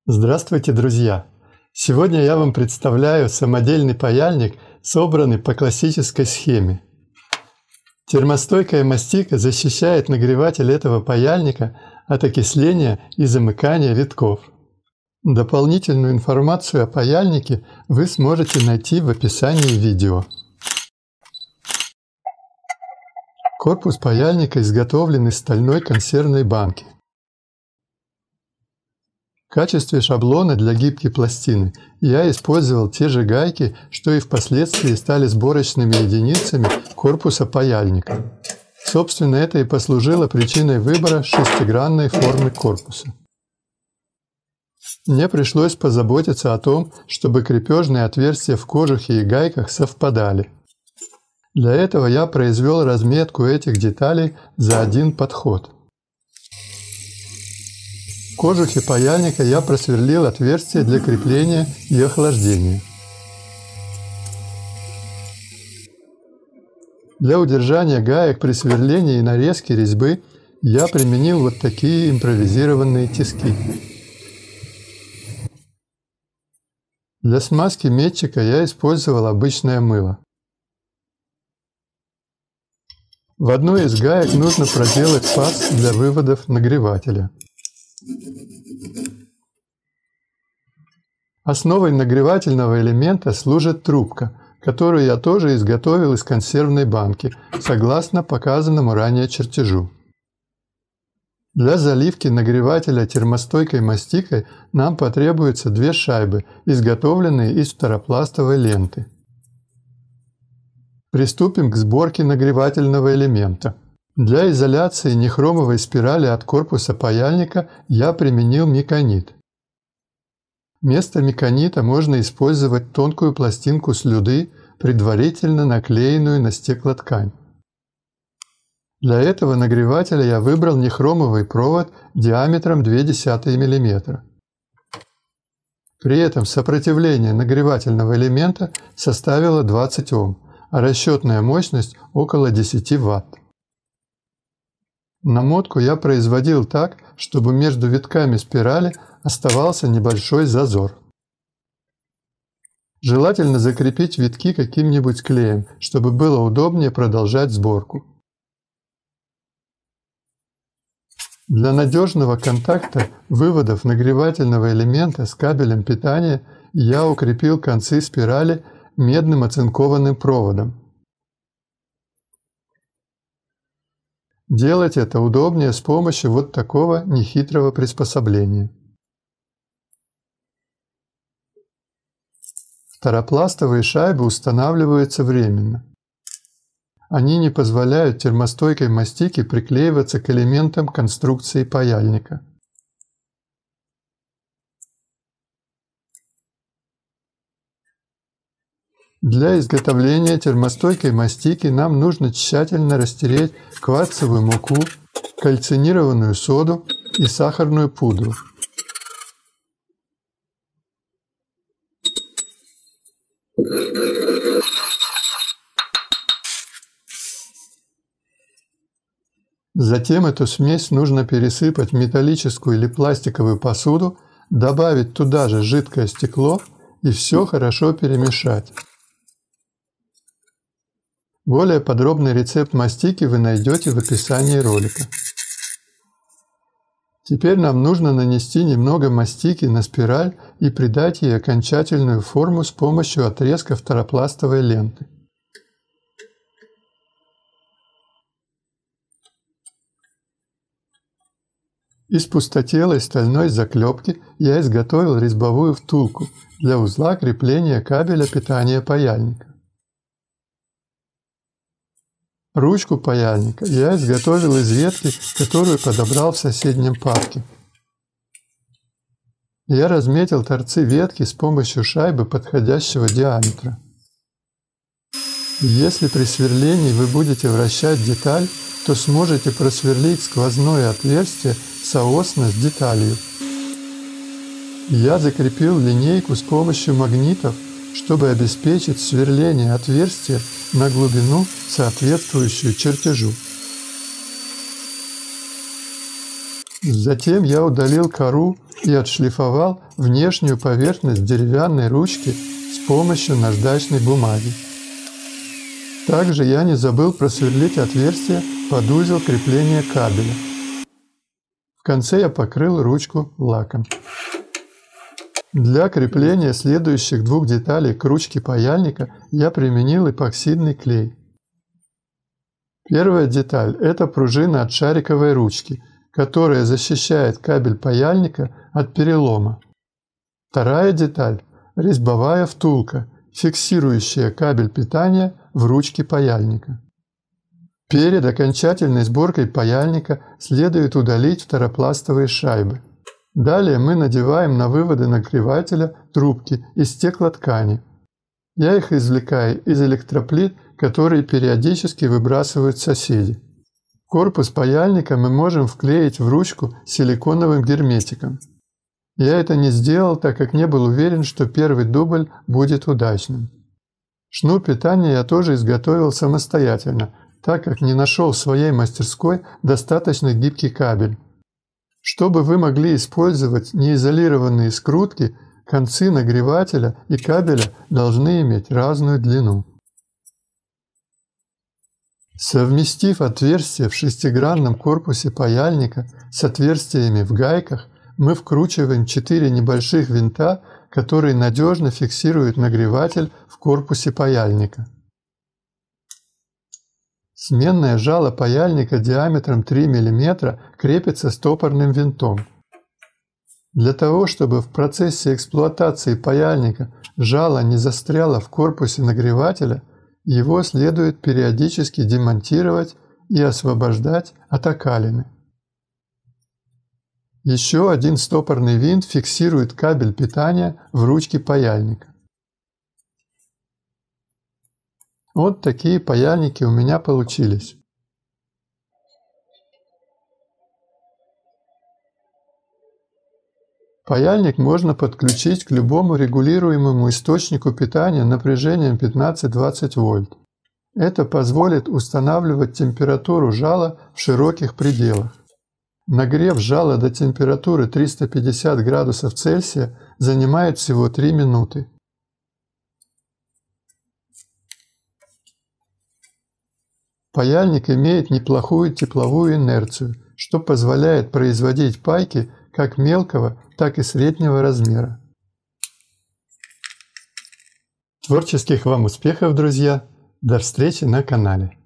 Здравствуйте, друзья! Сегодня я вам представляю самодельный паяльник, собранный по классической схеме. Термостойкая мастика защищает нагреватель этого паяльника от окисления и замыкания витков. Дополнительную информацию о паяльнике вы сможете найти в описании видео. Корпус паяльника изготовлен из стальной консервной банки. В качестве шаблона для гибкой пластины я использовал те же гайки, что и впоследствии стали сборочными единицами корпуса паяльника. Собственно, это и послужило причиной выбора шестигранной формы корпуса. Мне пришлось позаботиться о том, чтобы крепежные отверстия в кожухе и гайках совпадали. Для этого я произвел разметку этих деталей за один подход. В кожухе паяльника я просверлил отверстие для крепления и охлаждения. Для удержания гаек при сверлении и нарезке резьбы я применил вот такие импровизированные тиски. Для смазки метчика я использовал обычное мыло. В одной из гаек нужно проделать паз для выводов нагревателя. Основой нагревательного элемента служит трубка, которую я тоже изготовил из консервной банки, согласно показанному ранее чертежу. Для заливки нагревателя термостойкой мастикой нам потребуется две шайбы, изготовленные из фторопластовой ленты. Приступим к сборке нагревательного элемента. Для изоляции нехромовой спирали от корпуса паяльника я применил меконит. Вместо меконита можно использовать тонкую пластинку слюды, предварительно наклеенную на стеклоткань. Для этого нагревателя я выбрал нехромовый провод диаметром 0,2 мм. При этом сопротивление нагревательного элемента составило 20 Ом, а расчетная мощность около 10 Вт. Намотку я производил так, чтобы между витками спирали оставался небольшой зазор. Желательно закрепить витки каким-нибудь клеем, чтобы было удобнее продолжать сборку. Для надежного контакта выводов нагревательного элемента с кабелем питания я укрепил концы спирали медным оцинкованным проводом. Делать это удобнее с помощью вот такого нехитрого приспособления. Фторопластовые шайбы устанавливаются временно. Они не позволяют термостойкой мастике приклеиваться к элементам конструкции паяльника. Для изготовления термостойкой мастики нам нужно тщательно растереть кварцевую муку, кальцинированную соду и сахарную пудру. Затем эту смесь нужно пересыпать в металлическую или пластиковую посуду, добавить туда же жидкое стекло и все хорошо перемешать. Более подробный рецепт мастики вы найдете в описании ролика. Теперь нам нужно нанести немного мастики на спираль и придать ей окончательную форму с помощью отрезка фторопластовой ленты. Из пустотелой стальной заклепки я изготовил резьбовую втулку для узла крепления кабеля питания паяльника. Ручку паяльника я изготовил из ветки, которую подобрал в соседнем парке. Я разметил торцы ветки с помощью шайбы подходящего диаметра. Если при сверлении вы будете вращать деталь, то сможете просверлить сквозное отверстие соосно с деталью. Я закрепил линейку с помощью магнитов, чтобы обеспечить сверление отверстия на глубину, соответствующую чертежу. Затем я удалил кору и отшлифовал внешнюю поверхность деревянной ручки с помощью наждачной бумаги. Также я не забыл просверлить отверстие под узел крепления кабеля. В конце я покрыл ручку лаком. Для крепления следующих двух деталей к ручке паяльника я применил эпоксидный клей. Первая деталь – это пружина от шариковой ручки, которая защищает кабель паяльника от перелома. Вторая деталь – резьбовая втулка, фиксирующая кабель питания в ручке паяльника. Перед окончательной сборкой паяльника следует удалить второпластовые шайбы. Далее мы надеваем на выводы нагревателя трубки из стеклоткани. Я их извлекаю из электроплит, которые периодически выбрасывают соседи. Корпус паяльника мы можем вклеить в ручку силиконовым герметиком. Я это не сделал, так как не был уверен, что первый дубль будет удачным. Шнур питания я тоже изготовил самостоятельно, так как не нашел в своей мастерской достаточно гибкий кабель. Чтобы вы могли использовать неизолированные скрутки, концы нагревателя и кабеля должны иметь разную длину. Совместив отверстия в шестигранном корпусе паяльника с отверстиями в гайках, мы вкручиваем 4 небольших винта, которые надежно фиксируют нагреватель в корпусе паяльника. Сменное жало паяльника диаметром 3 мм крепится стопорным винтом. Для того, чтобы в процессе эксплуатации паяльника жало не застряло в корпусе нагревателя, его следует периодически демонтировать и освобождать от окалины. Еще один стопорный винт фиксирует кабель питания в ручке паяльника. Вот такие паяльники у меня получились. Паяльник можно подключить к любому регулируемому источнику питания напряжением 15-20 вольт. Это позволит устанавливать температуру жала в широких пределах. Нагрев жала до температуры 350 градусов Цельсия занимает всего 3 минуты. Паяльник имеет неплохую тепловую инерцию, что позволяет производить пайки как мелкого, так и среднего размера. Творческих вам успехов, друзья! До встречи на канале!